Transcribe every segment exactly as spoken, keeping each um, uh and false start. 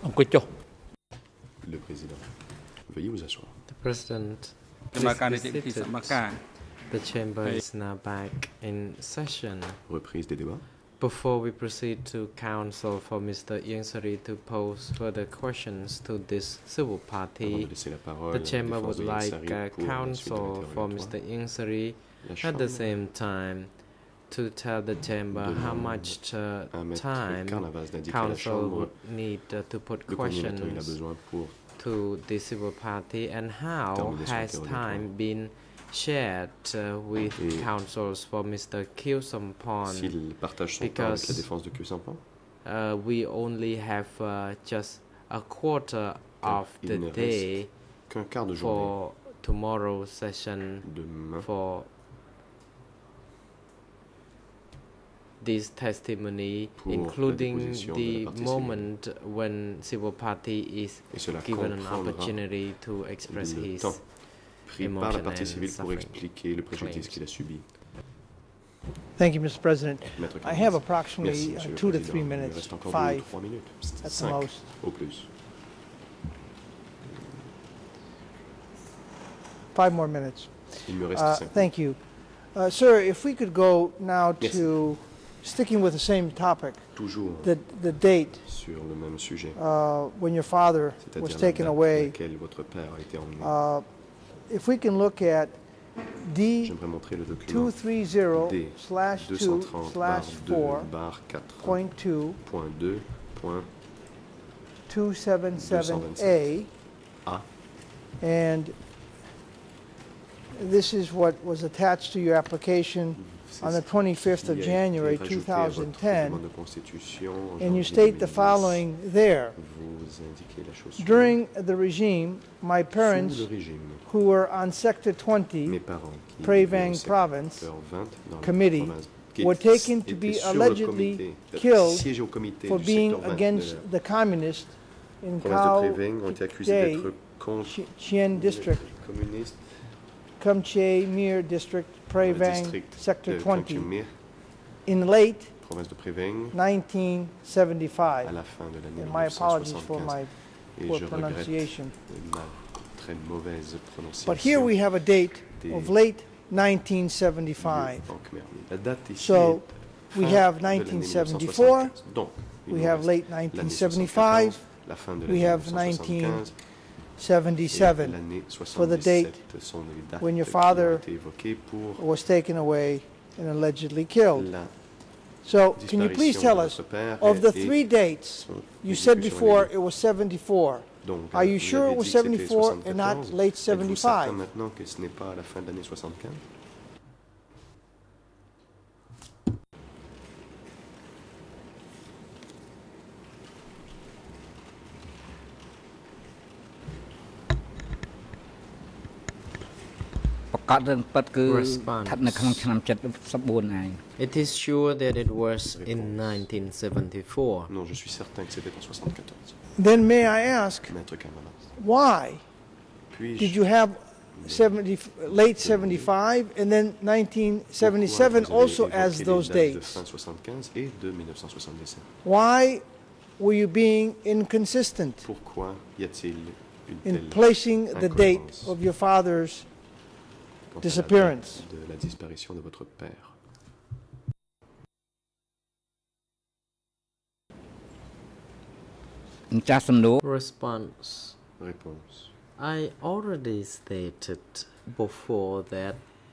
Le président. Veuillez vous asseoir. The President, please please be be seated. seated. The chamber is now back in session. Reprise des débats. Before we proceed to counsel for Mister Ieng Sary to pose further questions to this civil Avant de party, laisser la parole the à la chamber défense would de Ieng like Sary uh, pour la suite de counsel for l'interrogatoire, Mister Ieng Sary la at Chambre the same time to tell the chamber how demande much uh, à Maître time Carnavas d'indiquer à la council Chambre would need uh, to put le coordinateur il a questions besoin pour to the civil party, and how terminer son has interrogatoire. time been shared uh, with Et counsels for Mister Khieu Samphan, s'il partage son temps avec la because défense de Khieu Samphan. uh, we only have uh, just a quarter of il the ne reste day qu'un quart de journée for tomorrow's session demain for this testimony, pour la including déposition de la the partie moment when civil party is et cela given an comprendra opportunity to express le his temps pris par la emotion partie and civile pour suffering expliquer le préjudice claims. qu'il a subi. Thank you, Mister President. Maître I have Carnavas. approximately Merci, uh, Monsieur le two to Président. three Il me minutes, reste encore deux ou five trois minutes, at the cinq most. au plus. Five more minutes. Il me reste Uh, cinq. thank you. Uh, sir, if we could go now Yes. to, sticking with the same topic, Toujours the, the date sur le même sujet, uh, when your father was c'est-à-dire la taken date à away. laquelle votre père a été emmené. Uh, if we can look at D J'aimerais montrer le two document three zero D slash two deux cent trente barre slash deux four barre quatre point two point deux point two seven seven A. A. And this is what was attached to your application on the twenty-fifth of qui a été January rajouté two à thousand votre ten, demande de constitution en and you janvier state the deux mille dix. following there. Vous indiquez la chose suivante. During the regime, my Sous parents, le régime, who were on Sector twenty, mes parents qui Prey vivaient Vang au secteur Province vingt dans la Committee, province, qui were étaient- taken to be étaient sur le allegedly comité, euh, killed siégés au comité for du being secteur vingt against de la the communists in province de Khao Préveng ont été accusés Day, d'être contre Chi- Chien District, les communistes Kamche Mir District, Prey dans le Vang, district Sector de twenty, Kanchumir, in late province de Préveng, nineteen à seventy-five. la fin de l'année And my apologies for mille neuf cent soixante-quinze. my Et poor je regrette pronunciation. ma très mauvaise prononciation. But here we have a date des- of late nineteen du seventy-five. Banque Merlin. La date ici So, est we fin have de l'année nineteen mille neuf cent seventy-four, soixante-quinze. Donc, il we nous have reste late l'année nineteen seventy-five, soixante-quinze, la fin de we l'année have mille neuf cent soixante-quinze, et seventy-seven l'année for the date soixante-dix-sept sont les dates when your qui ont father été évoquées pour was taken away and allegedly killed. la So, can you please disparition tell de us, votre père of the et three dates, son you said exécution before illégale. it was seventy-four. Donc, Are you vous sure avez it was dit que c'était seventy-four and not soixante-quatorze. late Êtes-vous certain seventy-five? maintenant que ce n'est pas à la fin de l'année soixante-quinze? It is sure that it was in nineteen seventy-four. Non, je suis certain que c'était en soixante-quatorze. Then may I ask, Maître Carnavas. why Puis-je did you have seventy, late seventy-five and then nineteen seventy-seven Pourquoi vous avez also évoqué as les those dates de dates? fin soixante-quinze et de mille neuf cent soixante-dix-sept? Why were you being inconsistent Pourquoi y a-t-il une in telle placing the date incohérence of your father's quant à la disappearance? date de la disparition de votre père? Response. Réponse. I already stated before that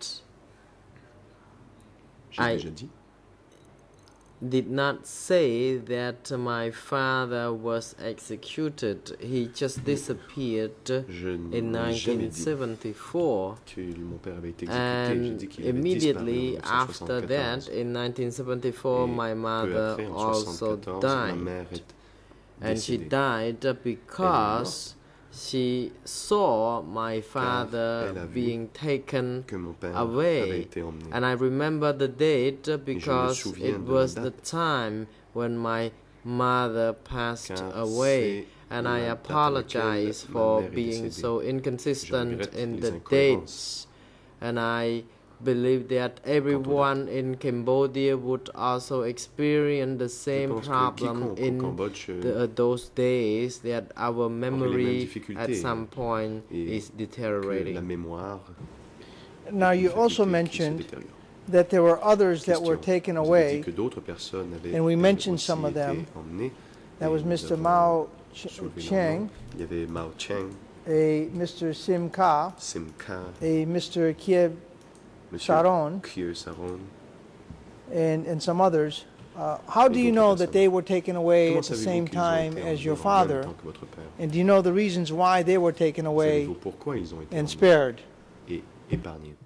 J'ai I- déjà dit did not say that my father was executed. He just disappeared Je in n'ai jamais nineteen dit seventy-four. que mon père avait été exécuté. J'ai And dit qu'il avait disparu en immediately mille neuf cent after that, soixante-quatorze. in nineteen seventy-four, Et my peu mother après, en also soixante-quatorze, ma died. mère est And she décédée. died because she saw my father elle a vu being taken Que mon père avait away. été emmené. And I remember the date because souviens it de la was the date. time when my mother passed Car away. c'est And la I date à apologize laquelle ma for mère est being décédée. so inconsistent regrette in les the incohérences. dates. And I believe that everyone in Cambodia would also experience the Je same pense que problem quiconque au in Cambodge euh, the, uh, those days, that our memory at difficultés some point et is que la deteriorating. mémoire Now, you fatiguée also qui se mentioned détériore. that there were others that were Question. taken Vous avez dit away. que d'autres personnes avaient and we euh, mentioned aussi some of été them. emmenées, That et was nous Mister avons Mao Ch- soulevé leur Cheng, nom. Il y avait Mao Cheng, a Mister Sim Ka, Simca, a Mister Kiev Monsieur Saron, Khieu Saron. and, and some others. Uh, how do you know that they were taken away Comment at the savez-vous same qu'ils ont time été as your emmenés en même father? temps que votre père? And do you know the reasons why they were taken away Savez-vous pourquoi ils ont été and emmenés spared? et épargnés?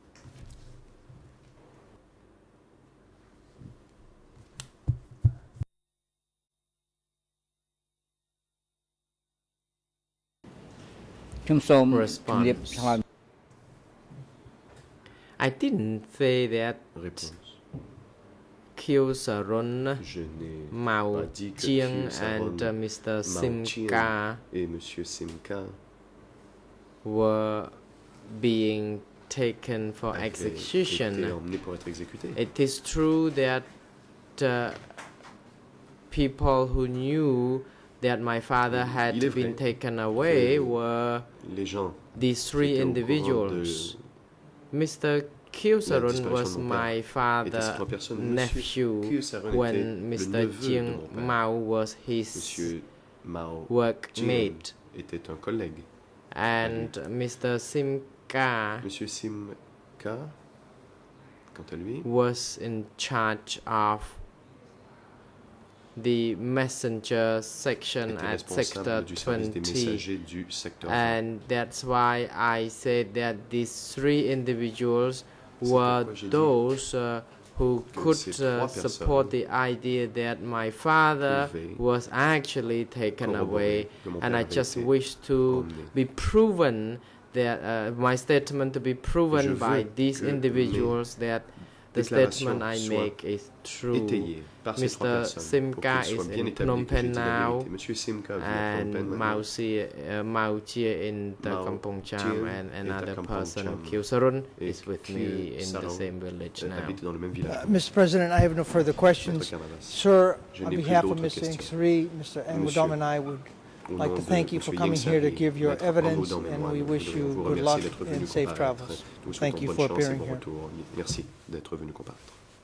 Response. I didn't say that Réponse. Khieu Saron, Je n'ai Mao pas dit que Cheng, Khieu Saron, and uh, Mister Mao Sim Chien Ka et Monsieur Simca were being taken for avaient été execution. emmenés pour être exécutés. It is true that uh, people who knew that my father had Il est been vrai taken away que were Les gens these three étaient au courant individuals. de Mister Khieu Saron disparition was de mon my étaient ces father's trois personnes. Monsieur nephew Khieu Saron when était le Mister neveu de Jiang mon père. Mao was his Monsieur Mao workmate, était un collègue. and Mister Sim Ka Monsieur Simca, quant à lui, was in charge of the messenger section était at Sector responsable du service des twenty. messagers du secteur vingt. And that's why I said that these three individuals C'est were pourquoi j'ai dit those uh, who que could ces uh, trois support the idea that my father pouvaient was actually taken corroborer away. que mon And père I avait just été wish to emmené. be proven that uh, my statement to be Je proven veux by these que individuals that the statement I déclarations make is true. Étayé par ces trois Mister personnes pour Simca qu'il soit is bien in établi Phnom que j'ai Penh dit la now, vérité. Monsieur Simca vit à Phnom Penh and maintenant. Mao Xie, uh, Mao Chie in the Mao Kampong Cham, Chien and est à another Kampong person, Cham. Khieu Saron, Et is with Khieu me in the Saron same village euh, now. habite dans le même village. Uh, Mister President, I have no further Maître questions. Canavas. Sir, Je on n'ai plus behalf of d'autres Mister questions. Ingsari, Mister Ngudom and I would Au like nom to de thank you for Monsieur coming here to Ingsari, give your Maître evidence, Ngudom et and moi, we nous wish voudrions you vous good remercier luck d'être and venu safe comparaître. travels. Nous vous Thank souhaitons you bonne for chance et appearing bon here. retour. Merci d'être venu comparaître.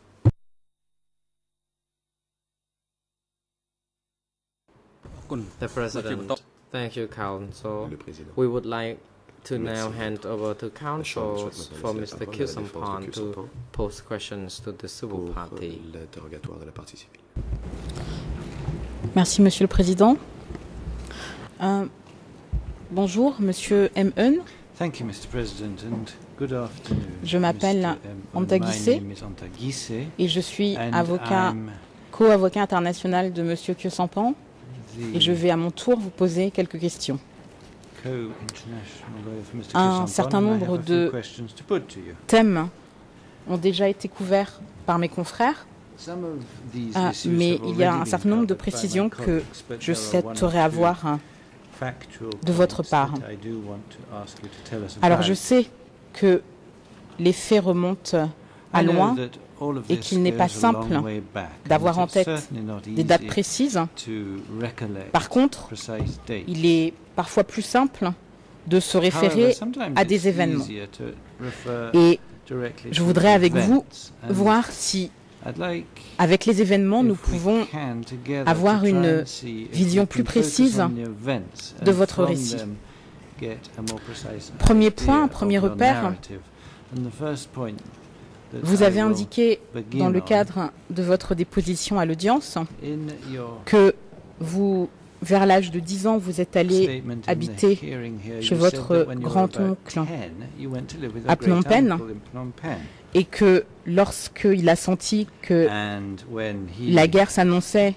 The President, thank you, Council. Le président. We would like to now Merci. hand over to La Chambre Council souhaite for maintenant Mister laisser la Khieu parole à la défense de Samphan Khieu to Samphan pose questions to the civil pour party. l'interrogatoire de la partie civile. Merci, Monsieur le Président. Euh, bonjour, Monsieur M. Eun. Thank you, Mister President, and good afternoon. Je m'appelle Mister M. Anta My Guissé name is Anta Guissé, et je suis and avocat, I'm co-avocat international de Monsieur Khieu Samphan the et je vais à mon tour vous poser quelques questions. co-international lawyer for Mister Un Khieu Samphan, certain and I nombre have a few de- questions to put to you. Thèmes ont déjà été couverts par mes confrères, Some of these ah, issues mais have il y a already un been avoir nombre de covered by my précisions que colleagues, but je there are one or souhaiterais two avoir hein, factual de votre points part. that I do want to ask you to tell us Alors about. je sais que les faits remontent à I know loin that all of et this qu'il n'est pas goes a long simple way back, and d'avoir en it's tête certainly not des dates easy précises. to recollect Par contre, precise dates. il est parfois plus simple de se However, référer sometimes à des it's événements. easier to refer Et directly je to voudrais avec vous events, and voir si, I'd like avec les événements, nous if we pouvons can together avoir to try une and see if vision we plus can focus précise on the events de and votre from récit. them get a more precise Premier idea point, of premier your repère. narrative. And the first point that Vous I avez will indiqué begin dans le on, cadre de votre déposition à l'audience in your que vous, vers l'âge de dix ans, vous êtes allé statement in the habiter hearing here, chez you votre said that when you were about grand-oncle ten, you went to live with à a Phnom Penh. great-uncle in Phnom Penh. et que lorsqu'il a senti que And when he la guerre s'annonçait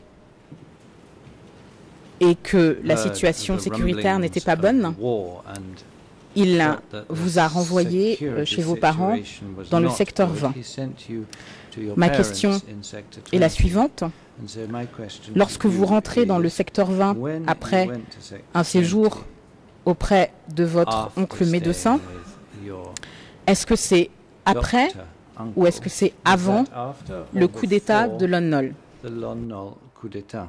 et que la heard situation the sécuritaire rumblings n'était pas of bonne, war and il felt that the vous a renvoyé euh, security chez vos parents situation was dans le not secteur good, vingt. he sent you to your Ma parents question in sector est la twenty. suivante. And so my question Lorsque to vous you rentrez dans le is, secteur vingt when you après went to sector un séjour twenty, auprès de votre after oncle staying médecin, with your est-ce que c'est après doctor, uncle. ou est-ce que c'est Was avant that after or le coup d'État before de Lon Nol? the Lon Nol coup d'État?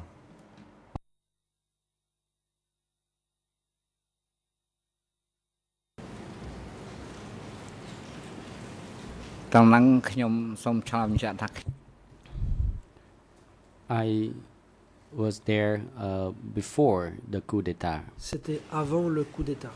ตรงนั้นខ្ញុំសូមឆ្លើយបញ្ជាក់ថា I was there uh, before the coup d'État. C'était avant le coup d'État.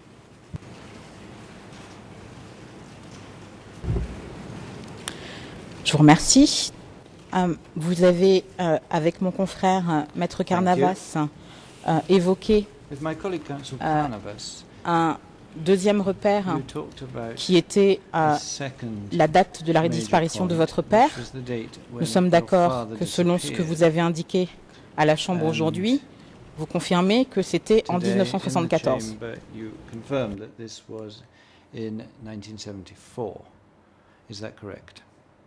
Je vous remercie. Euh, vous avez, euh, avec mon confrère euh, Maître Carnavas, euh, évoqué With my colleague Council Euh, Carnavas, un deuxième repère you talked about qui était euh, the second la date de la major disparition de point, votre père. which was the date when Nous sommes your d'accord father que selon ce que vous disappeared. avez indiqué à la Chambre And aujourd'hui, vous confirmez que c'était en Today, dix-neuf cent soixante-quatorze. in the chamber, you confirmed that this was in nineteen seventy-four. Is that correct?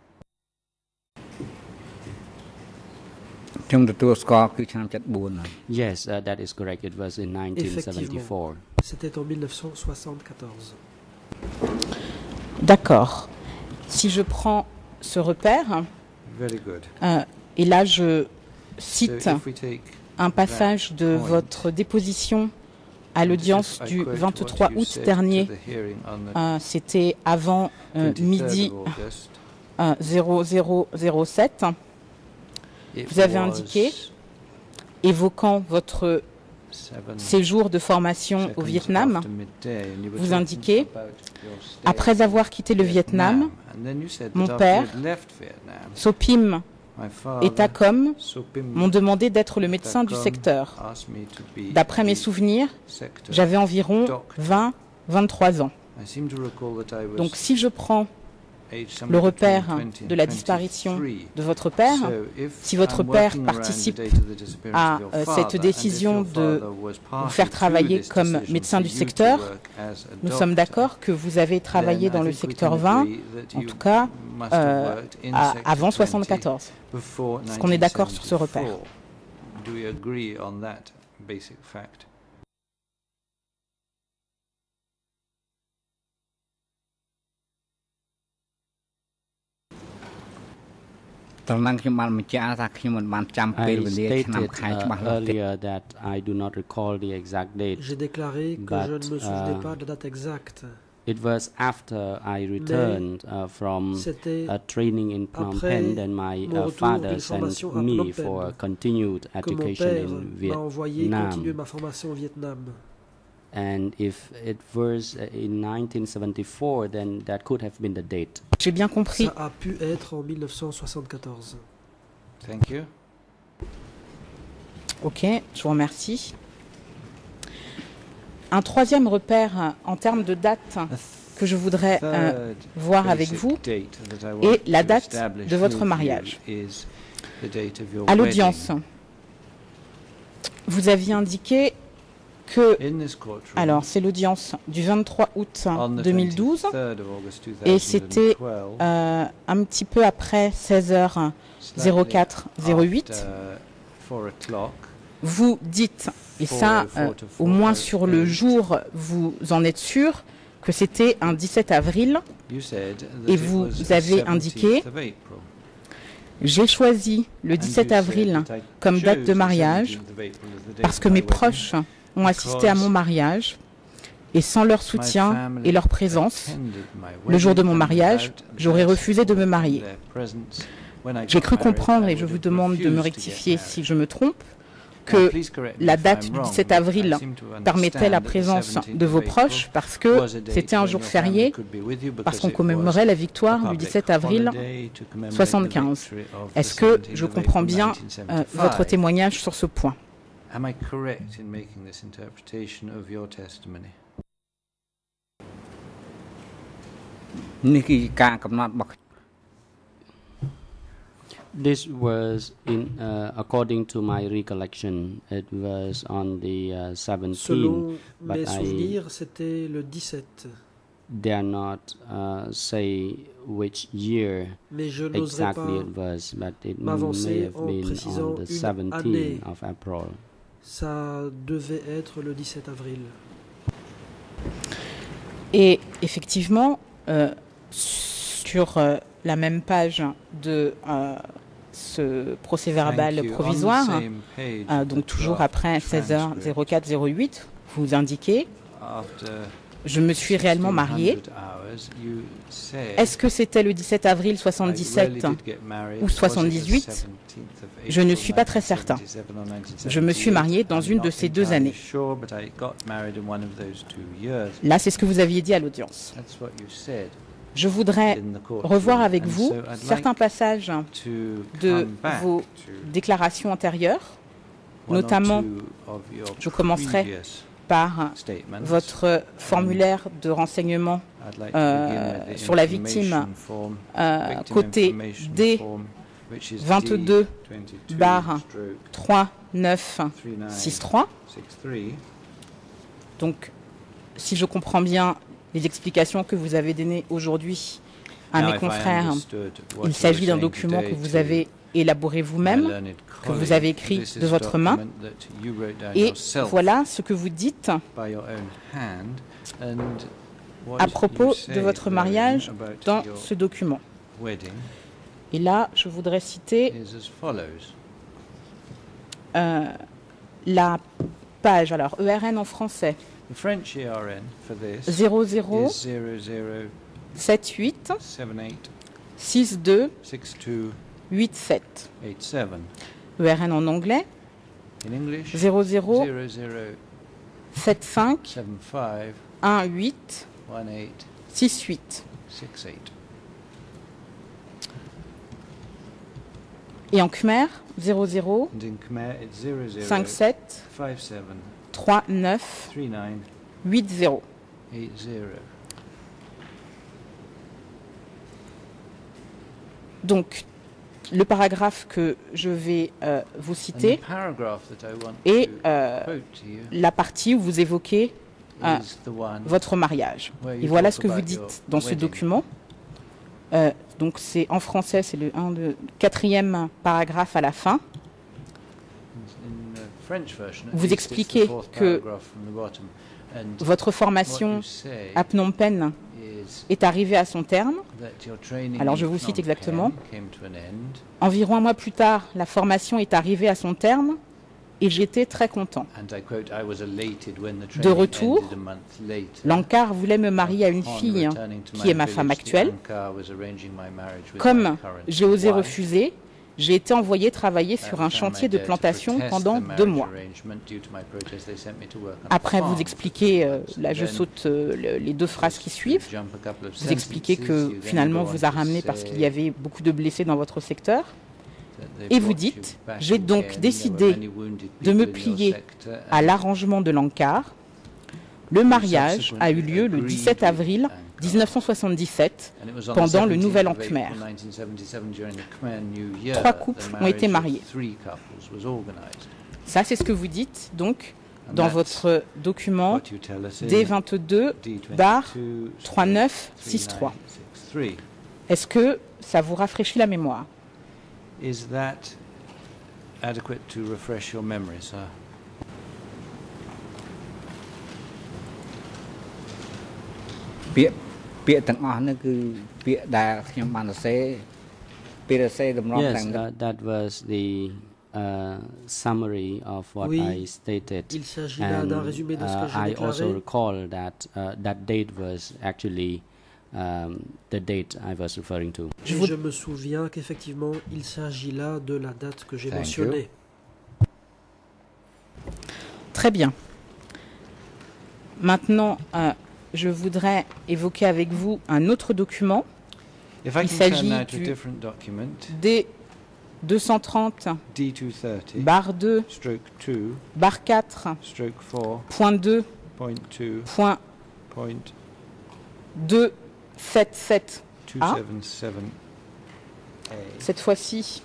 ខ្ញុំទទួលស្គាល់គឺឆ្នាំseventy-four ហើយ Yes, uh, that is correct. It was in nineteen seventy-four. C'était en mille neuf cent soixante-quatorze. D'accord. Si je prends ce repère, Very good. euh, et là je So cite if we take un passage de point, votre déposition à and l'audience if I du quote vingt-trois what you août said dernier, to the hearing on the euh, c'était avant euh, twenty-third midi of August, euh, zéro zéro zéro sept, it vous avez was indiqué, évoquant votre seven séjour de formation au seconds Vietnam, after midday, and you were vous talking indiquez, about your stay après in avoir quitté le Vietnam, And then you said mon that after père, you'd left Vietnam, Sopim my et father, Tacom Sopim, m'ont demandé d'être le médecin du Tacom secteur. asked me to be D'après mes the souvenirs, sector. j'avais environ vingt à vingt-trois ans. I seem to recall that I was Donc si je prends aged le somewhere repère between twenty de la and disparition twenty-three. de votre père, So if si votre I'm père working around the participe date of the disappearance à of your euh, father, cette and if décision your de father was vous party faire to travailler this comme decision médecin for du you to secteur, work as a nous sommes doctor, d'accord que vous avez travaillé then I dans le think we secteur can vingt, agree that en you tout cas must have euh, worked in à- sector avant twenty soixante-quatorze. before Est-ce qu'on est d'accord sur ce repère? nineteen seventy-four? Do we agree on that basic fact? I ត្រង់ហ្នឹងខ្ញុំបានបញ្ជាក់ថាខ្ញុំមិនបានចាំពេល I វេលាឆ្នាំ stated ខែច្បាស់ uh, លាស់ទេ earlier that I do not recall the exact date. J'ai déclaré que But, je ne me souvenais uh, pas de la date exacte. It was after I returned uh, from C'était uh, training in Phnom après Penh, then my mon uh, retour father d'une sent formation à Phnom me Penh for continued que mon education père in m'a envoyé continuer Vietnam. ma formation au Vietnam. And if it was uh, in nineteen seventy-four, then that could have been the date. J'ai bien compris. Ça a pu être en mille neuf cent soixante-quatorze. Thank you. Ok, je vous remercie. Un troisième repère euh, en termes de date que je voudrais euh, Third voir avec basic vous date that I est want la to date establish de votre with you mariage. is the date of your À l'audience, wedding. vous aviez indiqué que, In this courtroom, alors c'est l'audience du vingt-trois août on the deux mille douze, twenty-third of August et c'était twenty twelve, euh, un petit peu après seize heures zéro quatre zéro huit, after four o'clock, vous dites, et ça euh, au moins sur le jour vous en êtes sûr, que c'était un dix-sept avril. you said that Et it vous was the avez indiqué, seventeenth of April. j'ai choisi le And dix-sept you said avril that I comme date chose de the mariage seventeenth of April as the date parce of que my mes wedding. proches ont assisté à mon mariage et sans leur My soutien family et leur présence, attended my le jour de wedding, mon and mariage, without j'aurais their refusé de me support and marier. their presence, when I J'ai got cru married, comprendre, I et je would vous have demande de me refused to get rectifier married. si je me trompe, Now, que please correct me la if date I'm du wrong, dix-sept but I avril seem to permettait la understand that the présence seventeenth de of vos April proches parce que was a date c'était un when jour your family férié, could be with you because parce qu'on it commémorait was la victoire a du public dix-sept avril holiday to commemorate the soixante-quinze. victory of the Est-ce que seventeenth je of comprends April bien euh, nineteen votre seventy-five? témoignage sur ce point? Am I correct in making this interpretation of your testimony? នេះគឺការកំណត់របស់ This was in uh, according to my recollection. It was on the uh, seventeenth, Selon but mes I souvenirs, c'était le dix-sept. dare not uh, say which year Mais je n'oserais exactly pas it was, but it may m'avancer have en been précisant on the une seventeenth année. of April. Ça devait être le dix-sept avril. Et effectivement, euh, sur euh, la même page de euh, ce procès-verbal Thank you. provisoire, On the same page euh, of donc the toujours draft après seize heures zéro quatre zéro huit, vous indiquez after je me suis réellement mariée. sixteen hundred hours, you said, Est-ce que c'était le dix-sept avril I soixante-dix-sept really did get married. ou Was it the soixante-dix-huit? seventeenth of Je ne April suis pas très certain. nineteen seventy-seven or nineteen Je me suis seventy-eight? mariée dans I'm une not de ces deux entirely années. sure, but I got married in one of those two years. Là, c'est ce que vous aviez dit à l'audience. That's what you said Je voudrais in the courtroom. revoir avec And vous so I'd certains like passages to de come back vos to déclarations antérieures, one or notamment two of your je commencerai previous par statements. votre formulaire de renseignement I'd like to euh, begin with the sur la victime, information form, euh, victim côté information D form, which is vingt-deux D twenty-two barre stroke trois neuf three nine six trois. six three. Donc, si je comprends bien les explications que vous avez données aujourd'hui à Now, mes if I confrères, understood what il you s'agit were d'un saying document today que vous to avez élaboré my vous-même, learned que vous colleague, avez écrit this is de a votre main. document that you wrote down Et yourself voilà ce que vous dites by your own hand, and what à you propos say de votre therein mariage about dans your ce document. wedding Et là, je voudrais citer is as follows. euh, la page, alors E R N en français, The French E R N for this zéro zéro is zero zero sept huit seven eight six deux six two huit sept. eight seven. E R N en anglais, In English, zéro zéro zero zero sept cinq seven five un huit one eight six huit. six eight. Et en Khmer, zéro zéro And in Khmer, it's zero zero cinq sept five seven trois neuf three nine huit zéro. eight zero. Donc, le paragraphe que je vais euh, vous And the citer paragraph that I want est to euh, quote to you la partie où vous évoquez euh, is the one votre mariage. where Et you voilà talk ce que vous about dites your dans ce wedding. document. Euh, donc c'est en français, c'est le un, deux, quatrième paragraphe à la fin. In the French version, at Vous least, it's the expliquez fourth que paragraph from the bottom. And Votre what formation you say à Phnom Penh is est arrivée à son terme. that your training Alors, in je vous cite Phnom exactement. Penh came to an end, Environ un mois plus tard, la formation est arrivée à son terme et j'étais très content. and I quote, I was elated when the De training retour, ended a month later. L'Ankar voulait me marier à une Upon fille returning to qui my est ma femme village, the actuelle. Ankar was arranging my marriage with my Comme current j'ai osé wife. refuser, j'ai été envoyé travailler sur Every un time chantier I de dared to plantation protest pendant the deux marriage mois. arrangement, due to my protest, they sent me to work on a Après, farm vous for expliquez, euh, two là months. je Then, saute euh, le- les deux phrases qui suivent, jump a couple of vous expliquez sentences, que you then finalement go on vous a to ramené parce say qu'il y avait beaucoup de blessés dans votre secteur. that they Et vous brought you dites, back j'ai donc again. There décidé were many wounded de me people in your plier sector, à and l'arrangement de l'Ankar. Le mariage a eu lieu le dix-sept avril mille neuf cent soixante-dix-sept. and it was on the pendant le seventeenth Nouvel of An Khmer. April nineteen seventy-seven, during the Khmer New Year, Trois the couples ont marriage été of mariés. three couples was organised. Ça, c'est ce que vous dites donc And dans that's votre document what you tell us in D vingt-deux D barre twenty-two trois neuf six trois. three nine six three. Est-ce que ça vous rafraîchit la mémoire? Is that adequate to refresh your memory, sir? ពាក្យពាក្យទាំងអស់ហ្នឹងគឺពាក្យដែលខ្ញុំបានសរសេរពេលសរសេរតម្រង់ Yes, ទាំង uh, that was the uh, summary of what Oui, I stated. il s'agit là d'un And résumé de ce que uh, j'ai I also déclaré. recall that uh, that date was actually um, the date I was referring to. Je Et vous- je me souviens qu'effectivement, il s'agit là de la date que j'ai Thank mentionnée. Très bien. Maintenant, euh, je voudrais évoquer avec vous un autre document, If I Il can s'agit turn now to a du- different document, D deux cent trente D two thirty, barre deux stroke two, barre quatre stroke four, point deux point two, point point deux sept sept. two Ah. seven seven A. Cette fois-ci,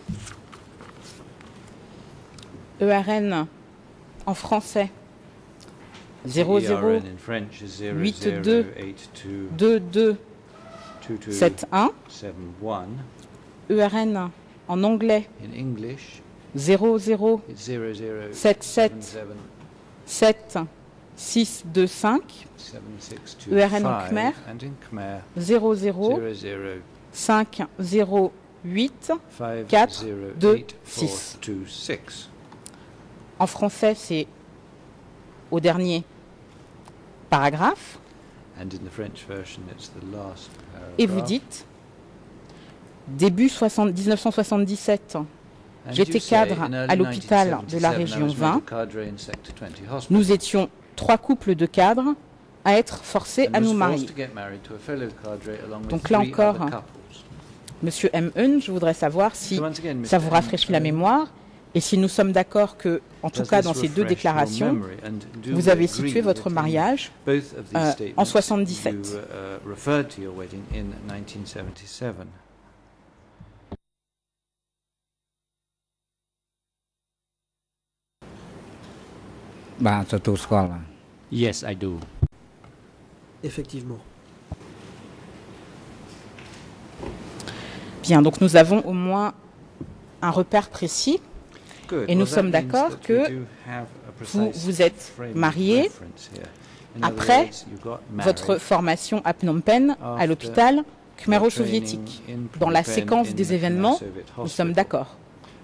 E R N en français zéro zéro E R N in French is zero huit zero deux eight two deux deux two two sept un. seven one. E R N en anglais In English, zéro zéro it's zero zero sept seven sept seven sept six deux cinq. seven six two E R N en five, Khmer. and in Khmer zéro zéro zero zero cinq zéro huit quatre deux six. En français, c'est au dernier paragraphe. And in the French version, it's the last paragraph. Et vous dites, début mille neuf cent soixante-dix-sept, j'étais cadre à l'hôpital de la région vingt. Nous étions trois couples de cadres à être forcés à nous marier. Donc là encore, Monsieur M. Eun, je voudrais savoir si ça vous rafraîchit la mémoire et si nous sommes d'accord que, en tout cas dans ces deux déclarations, vous avez situé votre mariage euh, en soixante-dix-sept. Yes, I do. Effectivement. Bien, donc nous avons au moins un repère précis. Et nous sommes d'accord que vous vous êtes marié après votre formation à Phnom Penh, à l'hôpital Khmer soviétique. Dans la séquence des événements, nous sommes d'accord.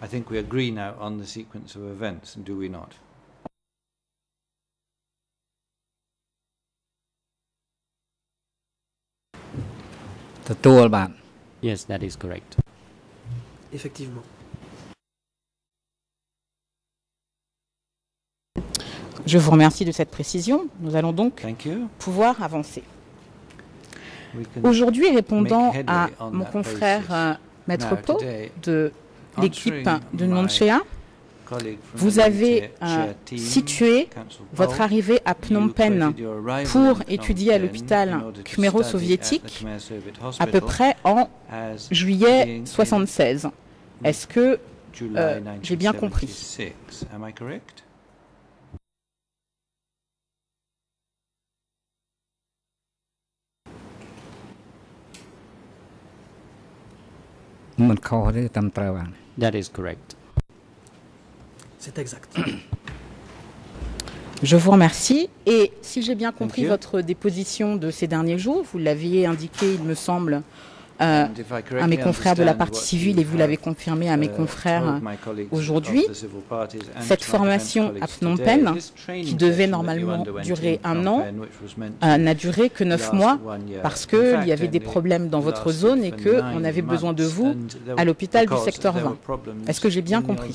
Yes, that is correct. Effectivement. Je vous remercie de cette précision. Nous allons donc pouvoir avancer. Aujourd'hui, répondant à mon confrère euh, Maître Po de l'équipe de Nonchea, vous avez euh, situé votre arrivée à Phnom Penh pour étudier à l'hôpital khmero-soviétique à peu près en juillet soixante-seize. Est-ce que euh, j'ai bien compris? That is correct. C'est exact. Je vous remercie. Et si j'ai bien compris votre déposition de ces derniers jours, vous l'aviez indiqué, il me semble, euh, à mes confrères de la partie civile et vous l'avez confirmé à mes confrères aujourd'hui. Cette formation à Phnom Penh, qui devait normalement durer un an, euh, n'a duré que neuf mois parce qu'il y avait des problèmes dans votre zone et qu'on avait besoin de vous à l'hôpital du secteur vingt. Est-ce que j'ai bien compris?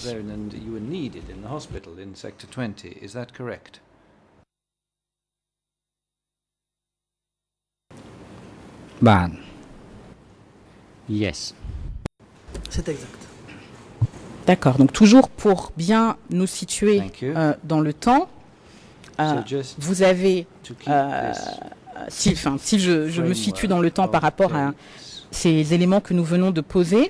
Bah. Yes. C'est exact. D'accord. Donc toujours pour bien nous situer euh, dans le temps, euh, so vous avez, euh, si, enfin, si je, je me situe dans le temps par rapport à ces éléments que nous venons de poser,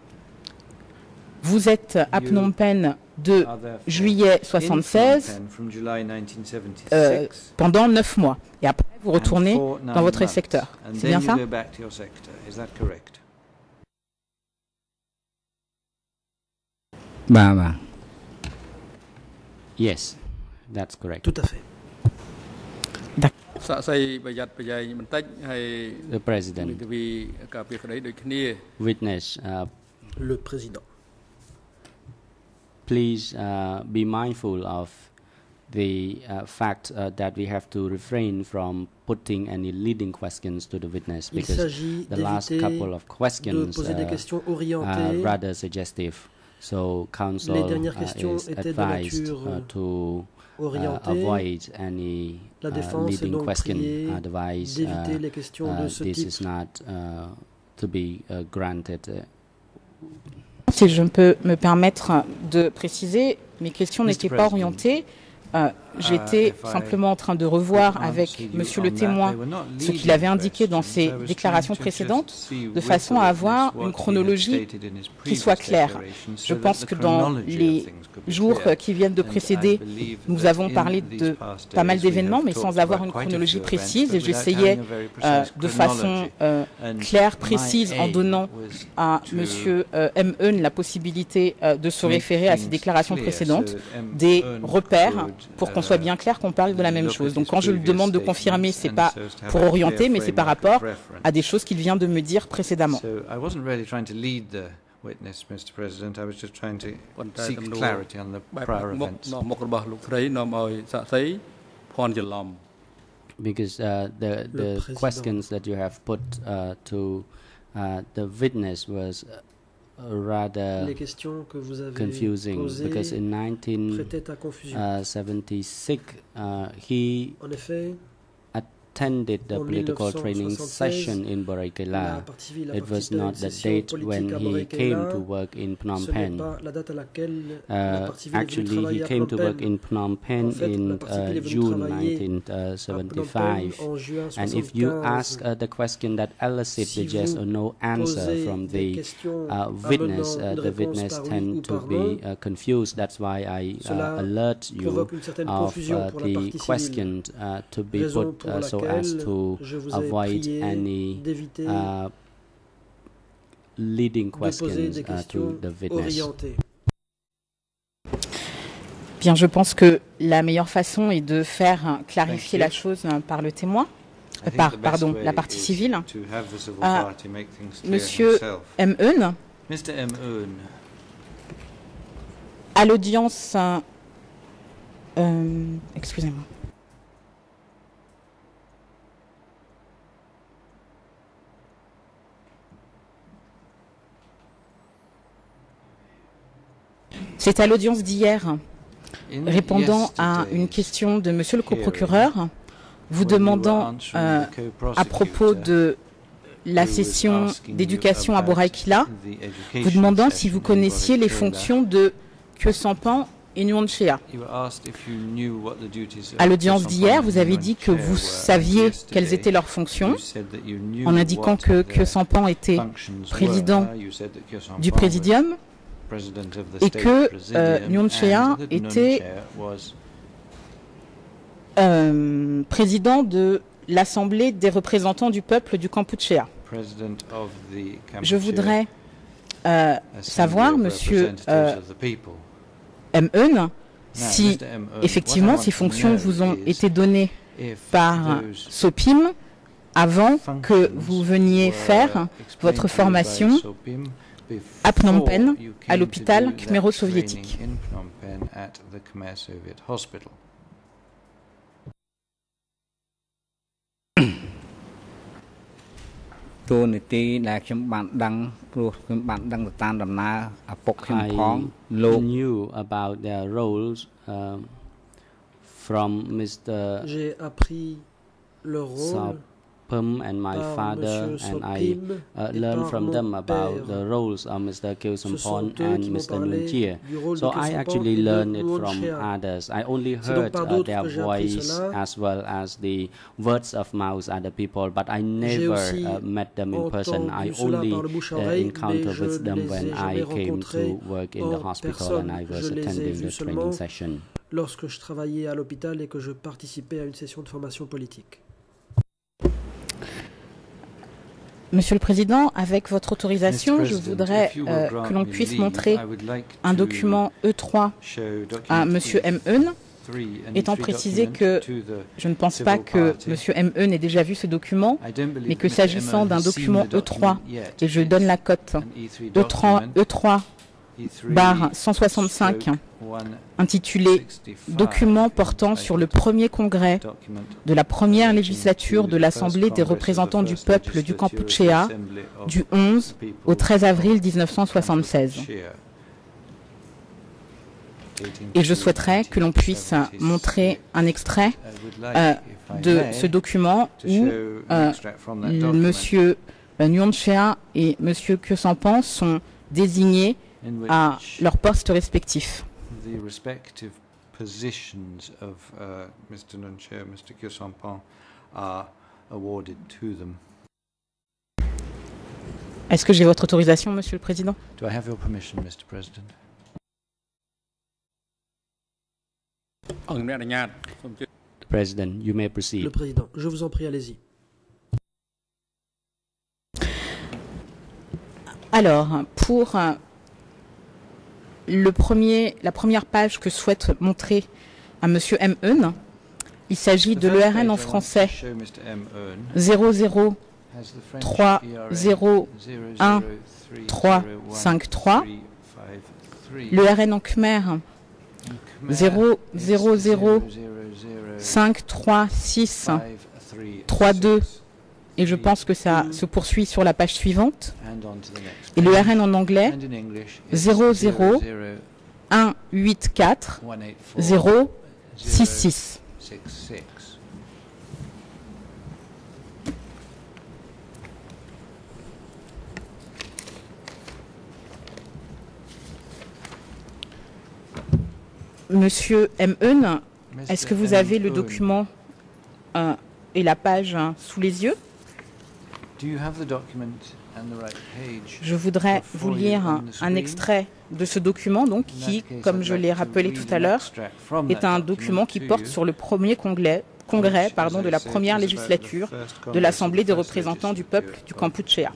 vous êtes à Phnom Penh de juillet soixante-seize euh, pendant neuf mois. Et après, vous retournez dans votre secteur. C'est bien ça? Bah, bah. Yes, that's correct. Tout à fait. The president. Witness. Uh, Le président. Please uh, be mindful of the uh, fact uh, that we have to refrain from putting any leading questions to the witness because the last couple of questions uh, are rather suggestive. So counsel uh, is advised uh, to uh, avoid any uh, leading question. Otherwise, uh, uh, this is not uh, to be uh, granted. Si je peux me permettre de préciser, mes questions n'étaient pas orientées. Euh, J'étais uh, simplement en train de revoir avec Monsieur le témoin ce qu'il avait indiqué dans ses déclarations précédentes, de façon à avoir une chronologie qui soit claire. Je pense que dans les jours qui viennent de précéder, nous avons parlé de pas mal d'événements, mais sans avoir une chronologie précise. Et j'essayais euh, de façon euh, claire, précise, en donnant à Monsieur euh, M. Eun la possibilité euh, de se référer à ses déclarations précédentes, des repères pour qu'on soit bien clair qu'on parle de la même chose. Donc quand je lui demande de confirmer, c'est pas pour orienter, mais c'est par rapport à des choses qu'il vient de me dire précédemment. Witness, Mister President. I was just trying to seek clarity on the prior events. Because uh, the the questions that you have put uh, to uh, the witness was uh, rather Les questions que vous avez confusing posées because in nineteen seventy-six uh, he en effet, attended the political training session in Boracay. It was not the date when he came to work in Phnom Penh. Uh, actually, he came to work in Phnom Penh in uh, June nineteen seventy-five. And if you ask uh, the question that elicited the yes or no answer from the uh, witness, uh, the witness tend to be uh, confused. That's why I uh, alert you of uh, the question uh, to be put uh, so as to avoid any uh, leading questions uh, to the witness. Bien, je pense que la meilleure façon est de faire clarifier la chose par le témoin, euh, par pardon, la partie civile. Euh, Monsieur M. Eun, à l'audience, euh, excusez-moi. C'est à l'audience d'hier, répondant à une question de Monsieur le coprocureur, vous demandant euh, à propos de la session d'éducation à Boracay, vous demandant si vous connaissiez les fonctions de Khieu Samphan et Nguyen Chea. À l'audience d'hier, vous avez dit que vous saviez quelles étaient leurs fonctions, en indiquant que Khieu Samphan était président du Présidium, et que euh, Nguyen Chea était euh, président de l'Assemblée des représentants du peuple du Kampuchea. Je voudrais euh, savoir, Monsieur euh, M. Eun, si effectivement ces fonctions vous ont été données par SOPIM avant que vous veniez faire votre formation à Phnom Penh, à l'hôpital khmero-soviétique. I knew about their roles uh, from Mister J'ai appris leur rôle Pum and my father, and I uh, learned from them about the roles of Mister Khieu Samphan and Mister Nguyen Chea. So I actually learned it from others. I only heard uh, their voice as well as the words of mouth other people, but I never uh, met them in person. I only uh, encountered with them when I came to work in the hospital and I was attending the training session. Lorsque je travaillais à l'hôpital et que je participais à une session de formation politique. Monsieur le Président, avec votre autorisation, je voudrais euh, que l'on puisse montrer un document E trois à Monsieur M. Eun, étant précisé que je ne pense pas que Monsieur M. Eun ait déjà vu ce document, mais que s'agissant d'un document E trois, et je donne la cote E trois barre cent soixante-cinq, intitulé « Document portant sur le premier congrès de la première législature de l'Assemblée des représentants du peuple du Kampuchea du onze au treize avril mille neuf cent soixante-seize ». Et je souhaiterais que l'on puisse montrer un extrait euh, de ce document où euh, Monsieur Nguyen Chea et Monsieur Khieu Samphan sont désignés à leurs postes respectifs. The respective positions of uh, Mister Nguyen Chea and Mister Khieu Samphan are awarded to them. Est-ce que j'ai votre autorisation, Monsieur le Président? Do I have your permission, Mister President? President, you may proceed. Le Président, je vous en prie, allez-y. Alors, pour euh, le premier, la première page que souhaite montrer à Monsieur M. Eun. Il s'agit de l'E R N en français zéro zéro trois zéro un trois cinq trois, l'E R N en khmer zéro zéro zéro cinq trois six trois deux, et je pense que ça se poursuit sur la page suivante, et le R N en anglais zéro zéro un huit quatre zéro six six. Monsieur M. Eun, est-ce que vous avez le document euh, et la page hein, sous les yeux? Je voudrais vous lire un, un extrait de ce document, donc, qui, comme je l'ai rappelé tout à l'heure, est un document qui porte sur le premier congrès, congrès pardon, de la première législature de l'Assemblée des représentants du peuple du Kampuchea.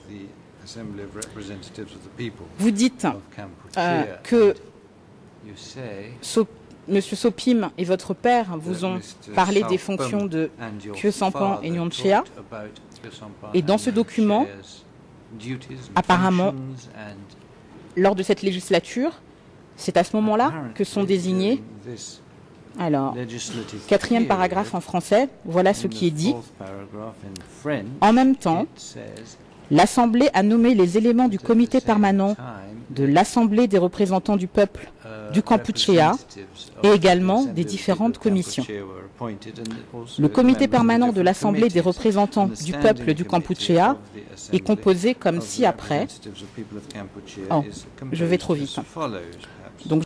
Vous dites euh, que so, M. Sopim et votre père vous ont parlé des fonctions de Khieu Samphan et Nyon Chea, et dans ce document, apparemment, lors de cette législature, c'est à ce moment-là que sont désignés. Alors, quatrième paragraphe en français, voilà ce qui est dit. En même temps, l'Assemblée a nommé les éléments du comité permanent de l'Assemblée des représentants du peuple du Kampuchea et également des différentes commissions. Le comité permanent de l'Assemblée des représentants du peuple du Kampuchea est composé comme ci-après. Oh, je vais trop vite. Donc,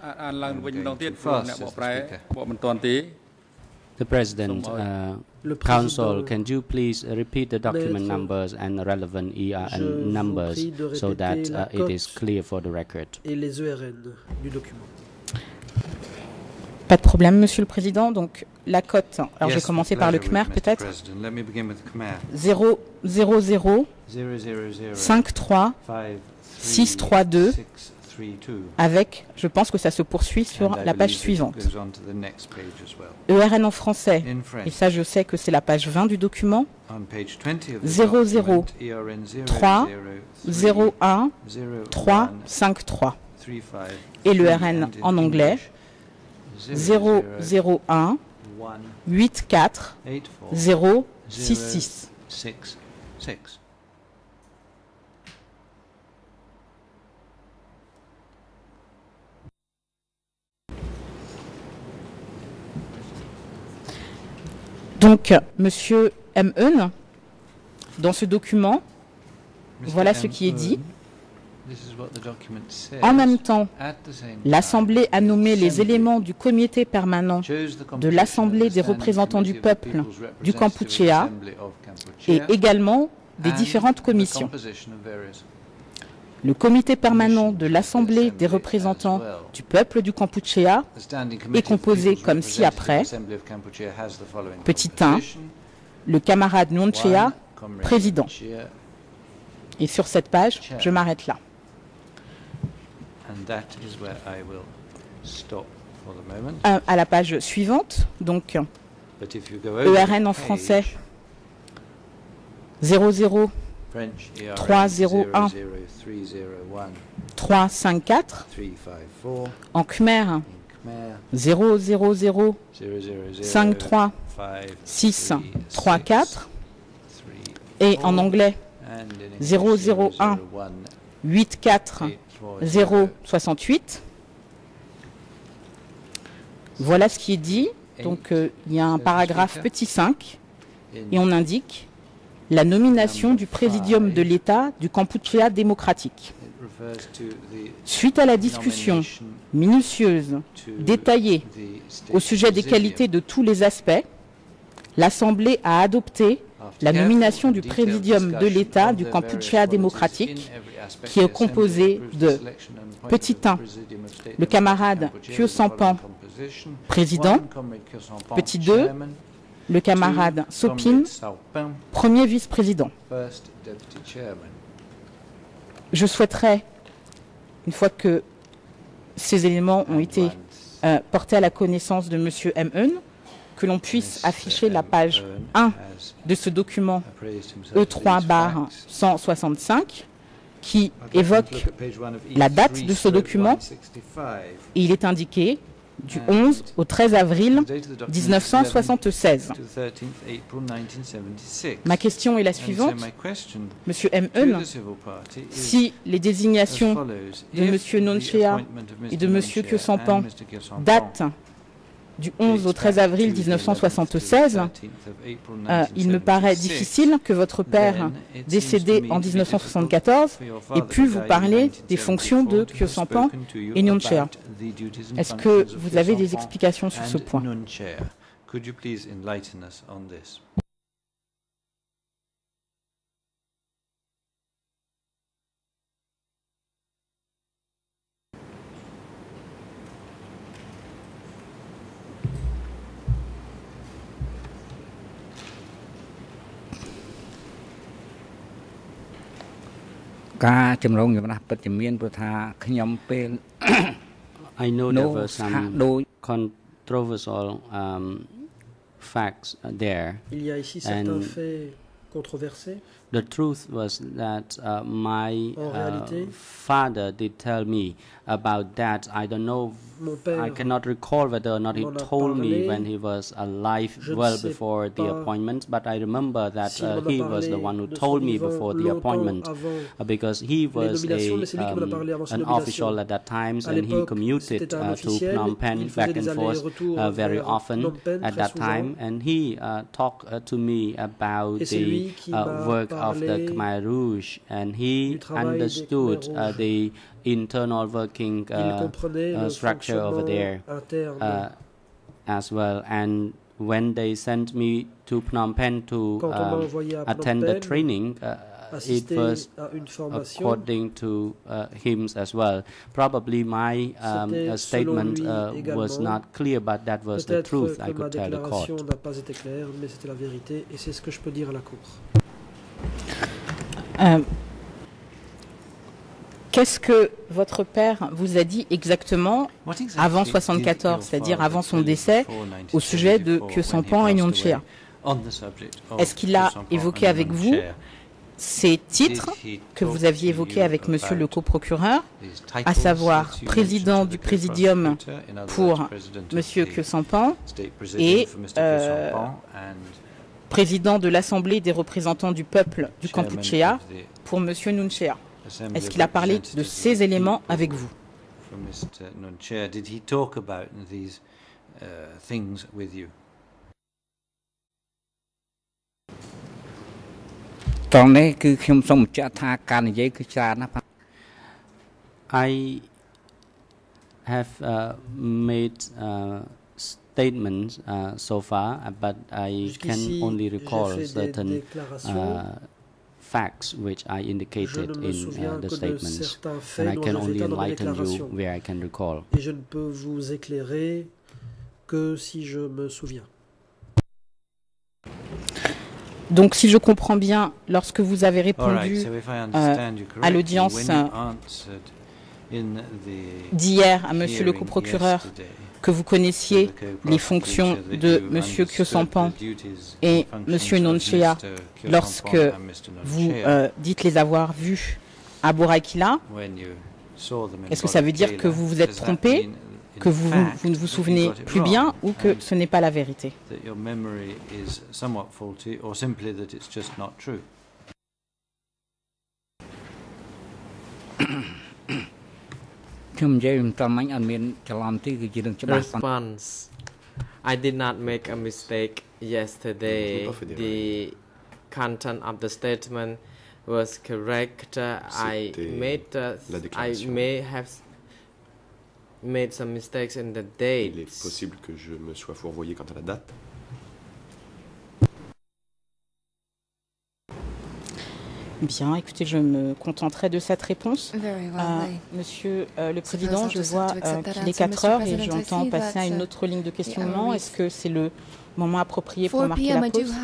The President, uh, Council, can you please repeat the document numbers and relevant E R N numbers so that uh, it is clear for the record? Et les E R N du document. Pas de problème, Monsieur le Président. Donc, la cote, alors je vais commencer par le khmer peut-être. zéro zéro zéro cinq trois six trois deux. Avec, je pense que ça se poursuit sur la page suivante. E R N en français, et ça je sais que c'est la page vingt du document, zéro zéro trois zéro un trois cinq trois. Et le R N en anglais, zéro zéro un huit quatre zéro six six. Donc, Monsieur M. Eun, dans ce document, voilà ce qui est dit. En même temps, l'Assemblée a nommé les éléments du comité permanent de l'Assemblée des représentants du peuple du Kampuchea et également des différentes commissions. Le comité permanent de l'Assemblée des représentants du peuple du Kampuchea est composé comme ci-après. Petit un, le camarade Nyon Chea, président. Et sur cette page, je m'arrête là. À, à la page suivante, donc E R N en français, zéro zéro trois zéro un trois cinq quatre, en khmer zéro zéro zéro cinq trois six trois quatre, et en anglais zéro zéro un huit quatre zéro soixante-huit. Voilà ce qui est dit. Donc euh, il y a un paragraphe petit cinq et on indique la nomination du présidium de l'État du Kampuchea démocratique. Suite à la discussion minutieuse, détaillée, au sujet des qualités de tous les aspects, l'Assemblée a adopté la nomination du présidium de l'État du Kampuchea démocratique, qui est composé de petit un, le camarade Khieu Samphan, président, petit deux, le camarade Sopim, premier vice-président. Je souhaiterais, une fois que ces éléments ont été euh, porté à la connaissance de M. M. que l'on puisse afficher la page un de ce document E trois barre cent soixante-cinq qui évoque la date de ce document. Et il est indiqué du onze au treize avril mille neuf cent soixante-seize. Ma question est la suivante. Monsieur M. M, si les désignations de M. Nonchea et de M. Kyosampan datent du onze au treize avril mille neuf cent soixante-seize, euh, il me paraît difficile que votre père, décédé en mille neuf cent soixante-quatorze, ait pu vous parler des fonctions de Kyosampan et Nonchea. Est-ce que vous avez des explications sur ce point? I know there were some controversial um, facts there. Il y a ici certains faits controversés. The truth was that uh, my uh, father did tell me about that. I don't know, I cannot recall whether or not he told me when he was alive well before the appointment, but I remember that uh, he was the one who told me before the appointment uh, because he was a, um, an official at that time, and he commuted uh, to Phnom Penh back and forth uh, very often at that time, and he uh, talked uh, to me about the uh, work of the Khmer Rouge, and he understood uh, the internal working uh, uh, structure over there uh, as well. And when they sent me to Phnom Penh to um, attend the training, uh, it was according to uh, him as well. Probably my um, uh, statement uh, was not clear, but that was the truth I could tell the court. Euh, Qu'est-ce que votre père vous a dit exactement avant soixante-quatorze, c'est-à-dire avant son décès, au sujet de Kyosampan et Nonchea? Est-ce qu'il a évoqué avec vous ces titres que vous aviez évoqués avec Monsieur le coprocureur, à savoir président du présidium pour Monsieur Kyosampan et euh, président de l'Assemblée des représentants du peuple du Kampuchea pour M. Nonchea? Est-ce qu'il a parlé de ces éléments avec vous? I have uh, made uh, statements uh, so far, but I can only recall certain uh, facts which I indicated in uh, the statements, and I can only enlighten you where I can recall. Et je ne peux vous éclairer que si je me souviens. Donc, si je comprends bien, lorsque vous avez répondu euh, à l'audience d'hier à Monsieur le coprocureur que vous connaissiez les fonctions de Monsieur Kyosampan et Monsieur Nonchea lorsque vous euh, dites les avoir vus à Borakila, est-ce que ça veut dire que vous vous êtes trompé, que vous, vous ne vous souvenez plus bien, ou que ce n'est pas la vérité? Response. I did not make a mistake yesterday. The content of the statement was correct. Uh, I made uh, I may have made some mistakes in the dates. Il est possible que je me sois fourvoyé quant à la date. Bien, écoutez, je me contenterai de cette réponse. Euh, monsieur euh, le Président, je vois euh, qu'il est quatre heures et j'entends passer à une autre ligne de questionnement. Est-ce que c'est le moment approprié pour marquer la pause?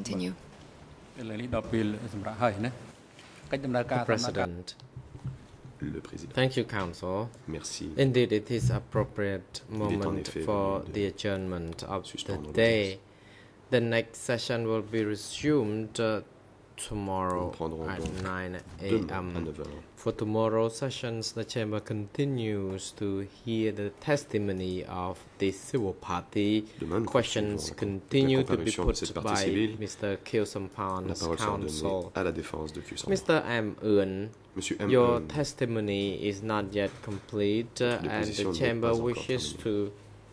The President. Le président. Thank you, Council. Merci. Indeed, it is appropriate moment for the adjournment of the day. The next session will be resumed uh, tomorrow at nine A M For tomorrow's sessions, the Chamber continues to hear the testimony of the civil party. Questions continue to be put by Mister Khieu Samphan's counsel. Mister M. Eun, your testimony is not yet complete, uh, and the Chamber wishes to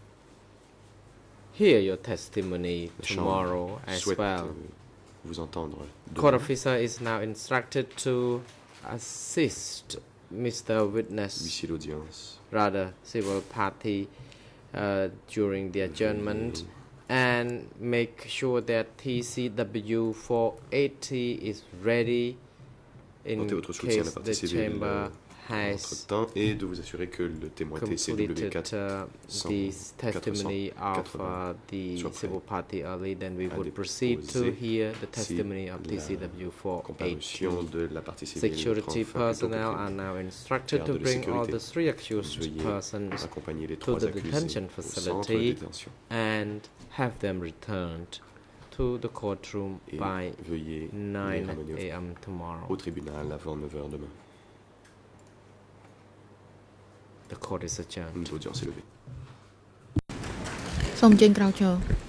hear your testimony tomorrow as well. Court officer is now instructed to assist Mister Witness, rather civil party, uh, during the adjournment and make sure that T C W four eighty is ready in case the chamber has et de vous assurer que le témoin T C W quatre uh, the testimony of uh, the civil party early, then we would proceed to hear the testimony of T C W four eighty. Security personnel are now instructed to bring all the three accused persons to the detention facility and have them returned to the courtroom by nine A M tomorrow. Au tribunal avant neuf heures demain. The court is adjourned. L'audience est levée. សូមអញ្ជើញក្រោកឈរ